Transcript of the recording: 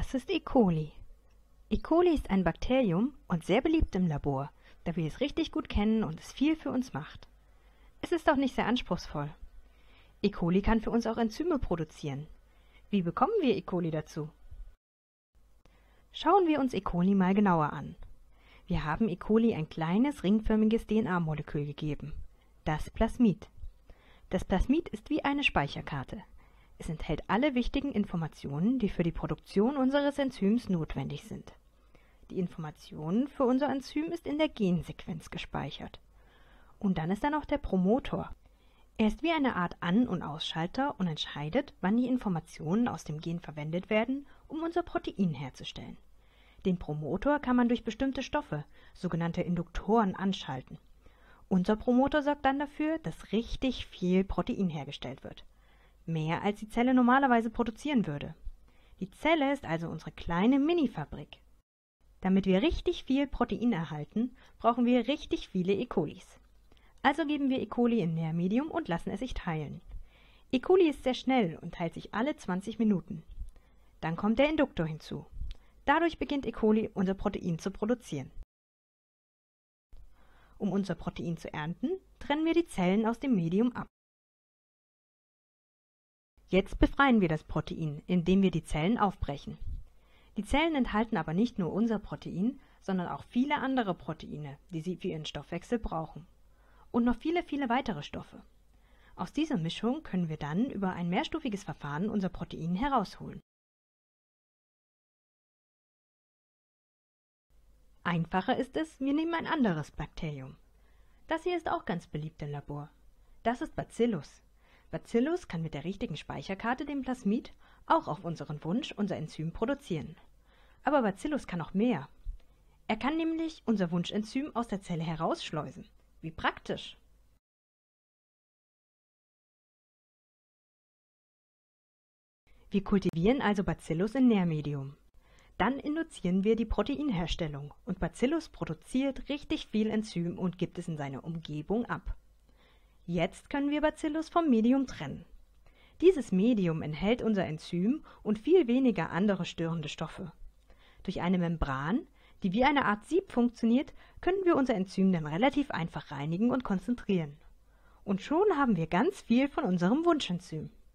Das ist E. coli. E. coli ist ein Bakterium und sehr beliebt im Labor, da wir es richtig gut kennen und es viel für uns macht. Es ist auch nicht sehr anspruchsvoll. E. coli kann für uns auch Enzyme produzieren. Wie bekommen wir E. coli dazu? Schauen wir uns E. coli mal genauer an. Wir haben E. coli ein kleines, ringförmiges DNA-Molekül gegeben, das Plasmid. Das Plasmid ist wie eine Speicherkarte. Es enthält alle wichtigen Informationen, die für die Produktion unseres Enzyms notwendig sind. Die Information für unser Enzym ist in der Gensequenz gespeichert. Und dann ist da noch der Promoter. Er ist wie eine Art An- und Ausschalter und entscheidet, wann die Informationen aus dem Gen verwendet werden, um unser Protein herzustellen. Den Promoter kann man durch bestimmte Stoffe, sogenannte Induktoren, anschalten. Unser Promoter sorgt dann dafür, dass richtig viel Protein hergestellt wird. Mehr als die Zelle normalerweise produzieren würde. Die Zelle ist also unsere kleine Mini-Fabrik. Damit wir richtig viel Protein erhalten, brauchen wir richtig viele E. colis. Also geben wir E. coli in Nährmedium und lassen es sich teilen. E. coli ist sehr schnell und teilt sich alle 20 Minuten. Dann kommt der Induktor hinzu. Dadurch beginnt E. coli unser Protein zu produzieren. Um unser Protein zu ernten, trennen wir die Zellen aus dem Medium ab. Jetzt befreien wir das Protein, indem wir die Zellen aufbrechen. Die Zellen enthalten aber nicht nur unser Protein, sondern auch viele andere Proteine, die sie für ihren Stoffwechsel brauchen. Und noch viele, viele weitere Stoffe. Aus dieser Mischung können wir dann über ein mehrstufiges Verfahren unser Protein herausholen. Einfacher ist es, wir nehmen ein anderes Bakterium. Das hier ist auch ganz beliebt im Labor. Das ist Bacillus. Bacillus kann mit der richtigen Speicherkarte, dem Plasmid, auch auf unseren Wunsch unser Enzym produzieren. Aber Bacillus kann noch mehr. Er kann nämlich unser Wunschenzym aus der Zelle herausschleusen. Wie praktisch! Wir kultivieren also Bacillus in Nährmedium. Dann induzieren wir die Proteinherstellung und Bacillus produziert richtig viel Enzym und gibt es in seine Umgebung ab. Jetzt können wir Bacillus vom Medium trennen. Dieses Medium enthält unser Enzym und viel weniger andere störende Stoffe. Durch eine Membran, die wie eine Art Sieb funktioniert, können wir unser Enzym dann relativ einfach reinigen und konzentrieren. Und schon haben wir ganz viel von unserem Wunschenzym.